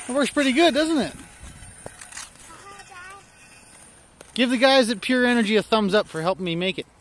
It works pretty good, doesn't it? Give the guys at Pure Energy a thumbs up for helping me make it.